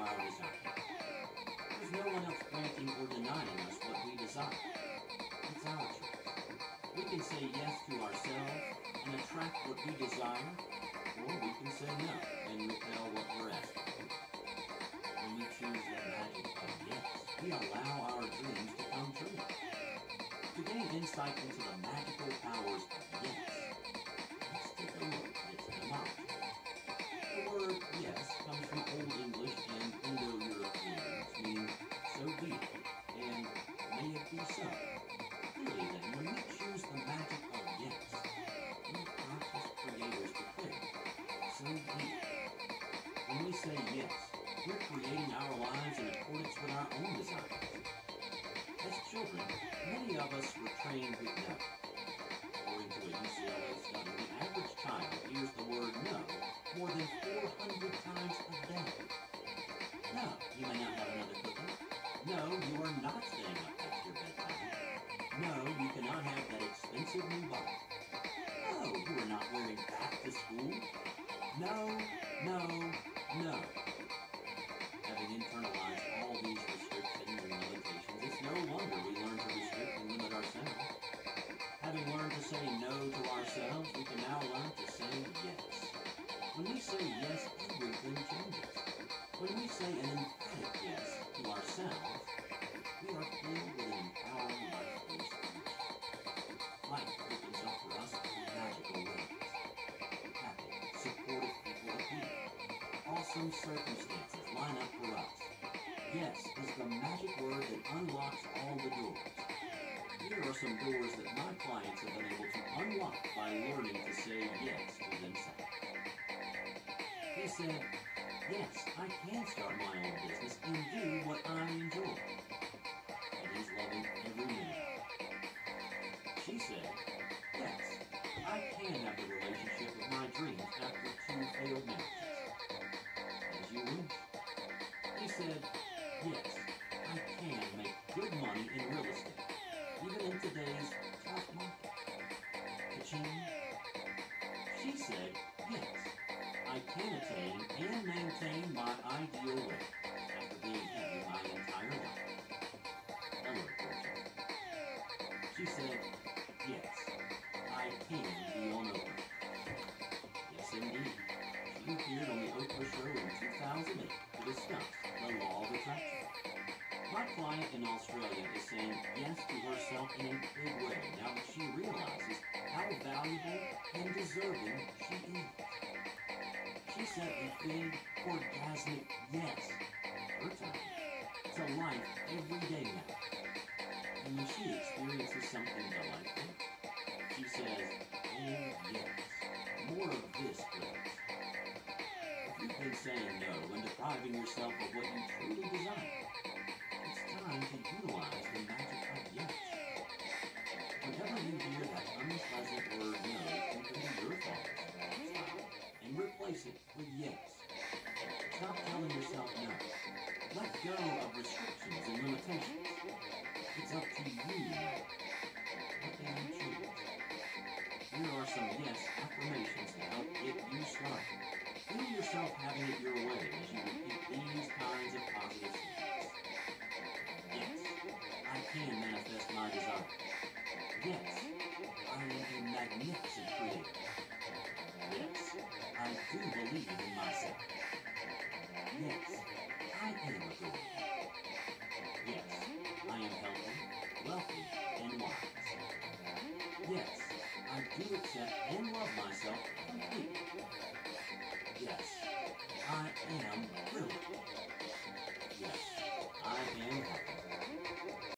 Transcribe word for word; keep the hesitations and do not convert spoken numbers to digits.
our desire. There's no one else granting or denying us what we desire. It's our choice. We can say yes to ourselves and attract what we desire, or we can say no and repel what we're asking for. When we choose the magic of yes, we allow our dreams to come true. To gain insight into the magical powers of yes, let's take a look at its etymology. The word yes comes from Old English and Indo-Europeans, meaning so be it, and may it be so. Clearly then, when we choose the magic of yes, we conscious creators declare, so be it. When we say yes, we're creating our lives in accordance with our own desires. As children, many of us were trained with no. According to a U C L A study, the average child hears the word no more than four hundred times a day. No, you may not have another cookie. No, you are not staying up past your bedtime. No, you cannot have that expensive new bike. No, you are not wearing back to school. No, no, no. Having internalized all these restrictions and limitations, it's no wonder we learn to restrict and limit ourselves. Having learned to say no to ourselves, we can now learn to say yes. When we say yes, everything changes. When we say an emphatic yes to ourselves, we are filled with an empowering life force energy. Life opens up for us in magical ways. Happy, supportive people appear. Awesome circumstances line up for us. Yes is the magic word that unlocks all the doors. Here are some doors that my clients have been able to unlock by learning to say yes to themselves. They said, yes, I can start my own business and do what I enjoy. And he's loving every minute. She said, yes, I can have the relationship of my dreams after two failed marriages. As you wish. He said, yes, I can make good money in real estate, even in today's tough market. Ka-ching. She said, yes, I can attain and maintain my ideal weight after being heavy my entire life. Hello, fortune. She said, yes, I can be on Oprah. Yes, indeed. She appeared on the Oprah Show in two thousand eight to discuss the law of attraction. My client in Australia is saying yes to herself in a big way now that she realizes how valuable and deserving she is. She said a big, orgasmic yes, her time, to life every day now. And when she experiences something delightful, she says, oh yes, more of this, please. If you've been saying no and depriving yourself of what you truly desire, it's time to utilize the magic of yes. Whenever you hear that unpleasant word no into your thoughts, stop and replace it with yes. Stop telling yourself no. Let go of restrictions and limitations. It's up to you now. What can you choose? Here are some yes affirmations to help get you started. Feel yourself having it your way as you repeat these kinds of positive statements. Yes, I can manifest my desire. Yes, I am a magnificent creator. Yes, I do believe in myself. Yes, I am a good one. Yes, I am healthy, wealthy, and wise. Yes, I do accept and love myself completely. Yes, I am brilliant.